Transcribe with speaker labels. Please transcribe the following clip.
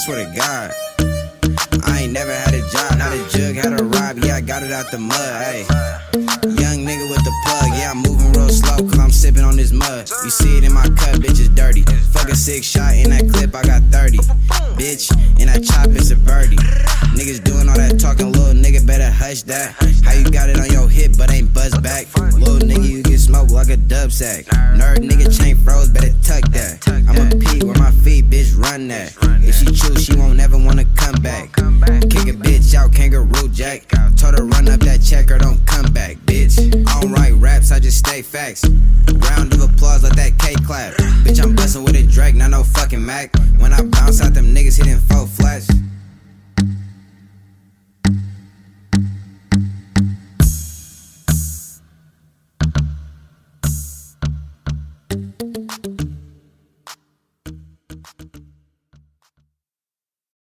Speaker 1: swear to God. I ain't never had a job, not a jug, had a rob, yeah, I got it out the mud, ayy. Young nigga with the plug, yeah, I'm moving real slow, cause I'm sipping on this mud. You see it in my cup, bitch, it's dirty. Fuck a 6 shot, in that clip, I got 30. Bitch, in that chop, it's a birdie. Niggas doing all that talking, little nigga, better hush that. How you got it on your hip, but ain't buzz back? Little nigga, you get smoked like a dub sack. Nerd nigga, chain froze, better tuck that. I'ma pee with my feet, bitch, run that. If she choose, she won't never wanna come back. Kick a bitch out, kangaroo jack. Told her run up that check or don't come back, bitch. I don't write raps, I just stay facts. Round of applause, let that cake clap. Bitch, I'm bustin' with a Drake, not no fucking Mac. When I bounce out, them niggas hitting 4 flats.